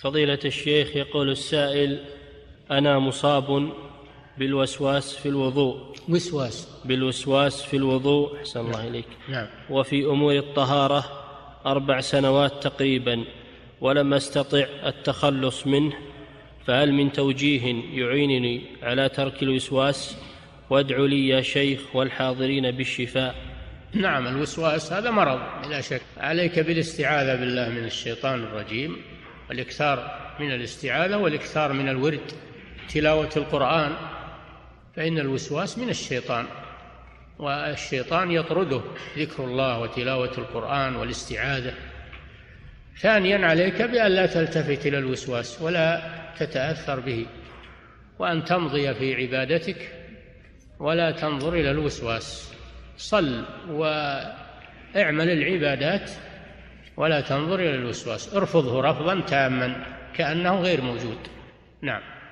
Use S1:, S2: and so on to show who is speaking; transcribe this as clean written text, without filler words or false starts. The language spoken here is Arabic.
S1: فضيلة الشيخ، يقول السائل: أنا مصاب بالوسواس في الوضوء. بالوسواس في الوضوء، أحسن الله إليك.
S2: نعم.
S1: وفي أمور الطهارة 4 سنوات تقريبا، ولم أستطع التخلص منه، فهل من توجيه يعينني على ترك الوسواس؟ وادعوا لي يا شيخ والحاضرين بالشفاء.
S2: نعم، الوسواس هذا مرض بلا شك. عليك بالاستعاذة بالله من الشيطان الرجيم، والإكثار من الاستعاذة والإكثار من الورد، تلاوة القرآن، فإن الوسواس من الشيطان، والشيطان يطرده ذكر الله وتلاوة القرآن والاستعاذة. ثانيا، عليك بأن لا تلتفت إلى الوسواس ولا تتأثر به، وأن تمضي في عبادتك ولا تنظر إلى الوسواس. صل واعمل العبادات ولا تنظر إلى الوسواس، ارفضه رفضا تاما كأنه غير موجود. نعم.